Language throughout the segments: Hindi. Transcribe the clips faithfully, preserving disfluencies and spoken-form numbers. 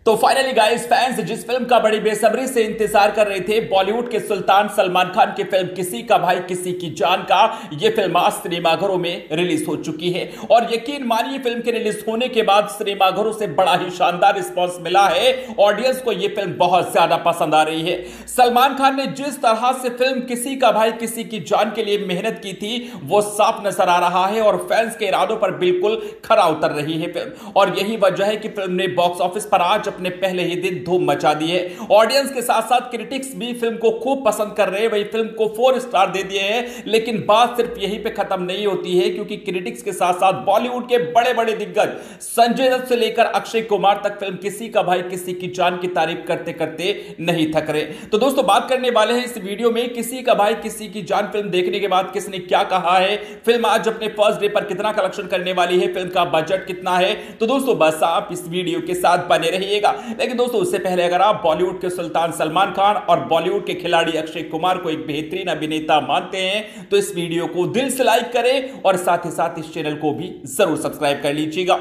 तो फाइनली गाइस, फैंस जिस फिल्म का बड़ी बेसब्री से इंतजार कर रहे थे, बॉलीवुड के सुल्तान सलमान खान की फिल्म किसी का भाई किसी की जान का, ये फिल्म आज सिनेमाघरों में रिलीज हो चुकी है। और यकीन मानिए, फिल्म के रिलीज होने के बाद सिनेमाघरों से बड़ा ही शानदार रिस्पांस मिला है। ऑडियंस को यह फिल्म बहुत ज्यादा पसंद आ रही है। सलमान खान ने जिस तरह से फिल्म किसी का भाई किसी की जान के लिए मेहनत की थी, वो साफ नजर आ रहा है और फैंस के इरादों पर बिल्कुल खरा उतर रही है फिल्म। और यही वजह है कि फिल्म ने बॉक्स ऑफिस पर आज अपने पहले ही दिन धूम मचा दी है। ऑडियंस के साथ साथ क्रिटिक्स भी फिल्म को खूब पसंद कर रहे हैं, वही फिल्म को फोर स्टार दे दिए हैं। लेकिन बात सिर्फ यहीं पे खत्म नहीं होती है, क्योंकि क्रिटिक्स के साथ साथ बॉलीवुड के बड़े बड़े दिग्गज संजय दत्त से लेकर अक्षय कुमार तक फिल्म किसी का भाई किसी की जान की तारीफ करते करते नहीं थक रहे। तो दोस्तों, बात करने वाले हैं इस वीडियो में किसी का भाई किसी की जान फिल्म देखने के बाद किसने क्या कहा है, फिल्म आज अपने फर्स्ट डे पर कितना कलेक्शन करने वाली है, फिल्म का बजट कितना है। तो दोस्तों, बस आप इस वीडियो के साथ बने रहिएगा। लेकिन दोस्तों, उससे पहले अगर आप बॉलीवुड के सुल्तान सलमान खान और बॉलीवुड के खिलाड़ी अक्षय कुमार को एक बेहतरीन अभिनेता मानते हैं, तो इस वीडियो को दिल से लाइक करें और साथ ही साथ इस चैनल को भी जरूर सब्सक्राइब कर लीजिएगा।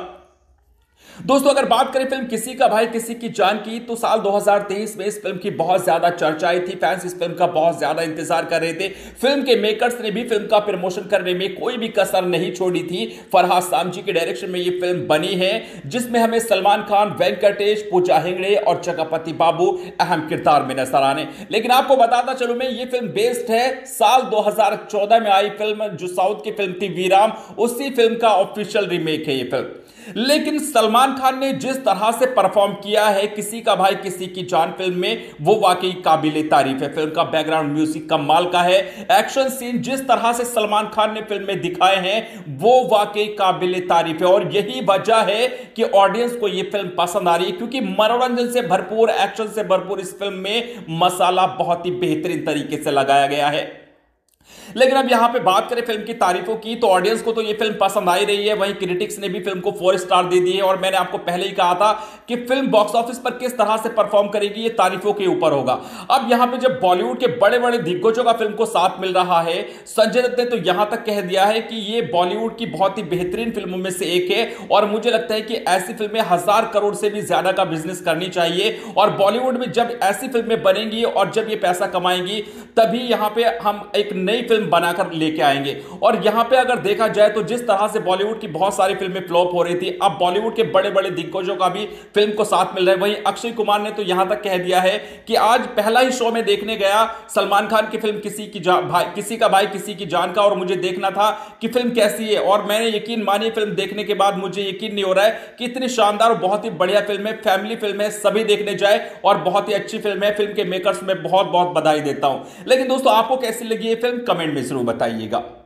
दोस्तों, अगर बात करें फिल्म किसी का भाई किसी की जान की, तो साल दो हज़ार तेईस में इस फिल्म की बहुत ज्यादा चर्चा आई थी। फैंस इस फिल्म का बहुत ज्यादा इंतजार कर रहे थे। फिल्म के मेकर्स ने भी फिल्म का प्रमोशन करने में कोई भी कसर नहीं छोड़ी थी। फरहाद सामजी के डायरेक्शन में यह फिल्म बनी है, जिसमें हमें सलमान खान, वेंकटेश, पूजा हेगड़े और जगपति बाबू अहम किरदार में नजर आने। लेकिन आपको बताता चलूं मैं, ये फिल्म बेस्ड है साल दो हज़ार चौदह में आई फिल्म, जो साउथ की फिल्म थी वीराम, उसी फिल्म का ऑफिशियल रीमेक है ये फिल्म। लेकिन सलमान खान ने जिस तरह से परफॉर्म किया है किसी का भाई किसी की जान फिल्म में, वो वाकई काबिले तारीफ है। फिल्म का बैकग्राउंड म्यूजिक कमाल का है। एक्शन सीन जिस तरह से सलमान खान ने फिल्म में दिखाए हैं, वो वाकई काबिले तारीफ है। और यही वजह है कि ऑडियंस को यह फिल्म पसंद आ रही है, क्योंकि मनोरंजन से भरपूर, एक्शन से भरपूर इस फिल्म में मसाला बहुत ही बेहतरीन तरीके से लगाया गया है। लेकिन अब यहां पे बात करें फिल्म की तारीफों की, तो ऑडियंस को तो ये फिल्म पसंद आ ही रही है। वहीं क्रिटिक्स ने भी फिल्म को फोर स्टार दे दिए। और मैंने आपको पहले ही कहा था कि फिल्म बॉक्स ऑफिस पर किस तरह से परफॉर्म करेगी, ये तारीफों के ऊपर होगा। अब यहां पे जब बॉलीवुड के बड़े बड़े दिग्गजों का फिल्म को साथ मिल रहा है, संजय दत्त ने तो यहां तक कह दिया है कि ये बॉलीवुड की बहुत ही बेहतरीन फिल्मों में से एक है। और मुझे लगता है कि ऐसी फिल्में हजार करोड़ से भी ज्यादा का बिजनेस करनी चाहिए। और बॉलीवुड में जब ऐसी फिल्में बनेंगी और जब ये पैसा कमाएंगी, तभी यहां पे हम एक नई फिल्म बनाकर लेके आएंगे। और यहां पे अगर देखा जाए तो जिस तरह से बॉलीवुड की बहुत सारी फिल्में फ्लॉप हो रही थी, अब बॉलीवुड के बड़े बड़े दिग्गजों का भी फिल्म को साथ मिल रहा है। वहीं अक्षय कुमार ने तो यहां तक कह दिया है कि आज पहला ही शो में देखने गया सलमान खान की फिल्म किसी की भाई किसी का भाई किसी की जान का, और मुझे देखना था कि फिल्म कैसी है। और मैंने यकीन मानिए, फिल्म देखने के बाद मुझे यकीन नहीं हो रहा है कि इतनी शानदार और बहुत ही बढ़िया फिल्म है। फैमिली फिल्म है, सभी देखने जाए और बहुत ही अच्छी फिल्म है। फिल्म के मेकर्स में बहुत बहुत बधाई देता हूं। लेकिन दोस्तों, आपको कैसी लगी ये फिल्म, कमेंट में जरूर बताइएगा।